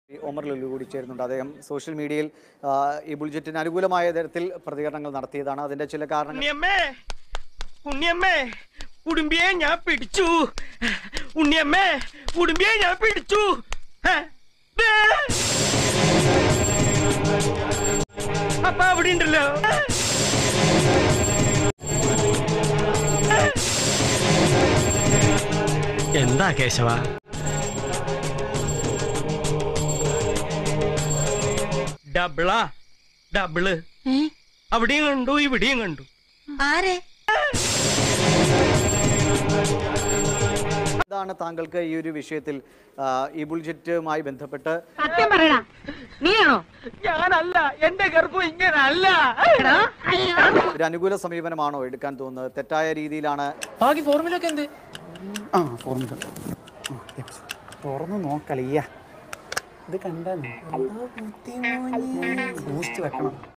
ഒമർ ലുലു കൂടി ചേരുന്നുണ്ട്. അദ്ദേഹം സോഷ്യൽ മീഡിയയിൽ ഈ ബുൾ ജെറ്റിന് അനുകൂലമായ തരത്തിൽ പ്രതികരണങ്ങൾ നടത്തിയതാണ്. അതിന്റെ ചില കാരണങ്ങൾ ഉണ്ണിയമ്മേ ഉടുമ്പിയെ ഞാൻ പിടിച്ചു. ഉണ്ണിയമ്മേ ഉടുമ്പിയെ ഞാൻ പിടിച്ചു. അപ്പ അവിടെ ഉണ്ടല്ലോ. എന്താ കേശവ? ഡബിളാ ഡബിള്. അവിടെയും കണ്ടു ഇവിടെയും കണ്ടു. ആരെ? എന്താണ് താങ്കൾക്ക് ഈ ഒരു വിഷയത്തിൽ ഈ ബുൾ ജെറ്റുമായി ബന്ധപ്പെട്ട്? സത്യം പറയടാ, നീയാണോ? ഞാനല്ല, എന്റെ ഗർഭം ഇങ്ങനല്ല. ഒരു അനുകൂല സമീപനമാണോ എടുക്കാൻ തോന്നുന്നത്? തെറ്റായ രീതിയിലാണ് ഫോർമുലൊക്കെ എന്ത്? ഫോർമുല തുറന്നു നോക്കളിയ ഇത് കണ്ടു ബൂസ്റ്റ് വെക്കണം.